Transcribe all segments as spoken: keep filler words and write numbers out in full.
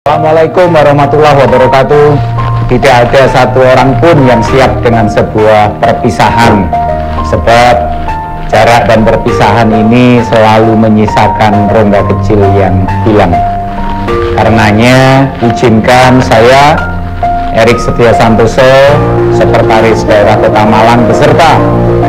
Assalamualaikum warahmatullahi wabarakatuh. Tidak ada satu orang pun yang siap dengan sebuah perpisahan, sebab jarak dan perpisahan ini selalu menyisakan rongga kecil yang hilang. Karenanya izinkan saya, Erik Setia Santoso, Sekretaris Daerah Kota Malang beserta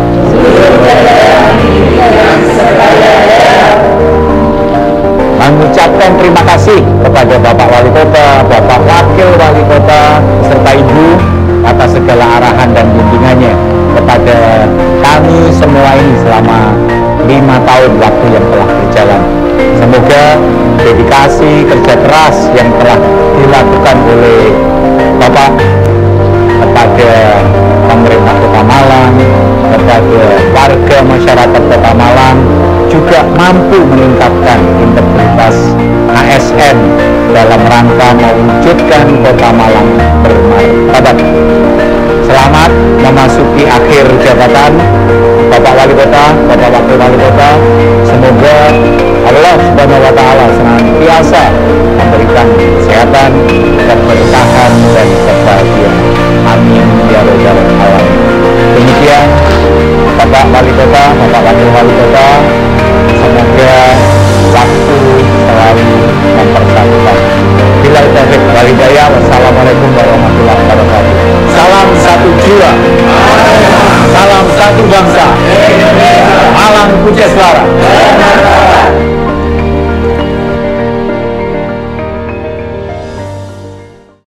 mengucapkan terima kasih kepada Bapak Wali Kota, Bapak Wakil Wali Kota, beserta Ibu atas segala arahan dan bimbingannya kepada kami semua ini selama lima tahun waktu yang telah berjalan. Semoga dedikasi kerja keras yang telah dilakukan oleh Bapak kepada pemerintah Kota Malang, kepada warga masyarakat Kota Malang juga mampu meningkatkan integritas A S N dalam rangka mewujudkan Kota Malang bermartabat. Selamat memasuki akhir jabatan Bapak Wali Kota, Bapak Wakil Wali Kota. Semoga Allah Subhanahu wa Ta'ala senantiasa memberikan kesehatan, keberkahan dan kebahagiaan. Amin ya rabbal alamin. Demikian Bapak Wali Kota, Bapak Wakil Wali Kota, semoga waktu selalu mempersatukan. Bila taufik wal hidayah. Wassalamualaikum warahmatullahi wabarakatuh. Salam satu jiwa.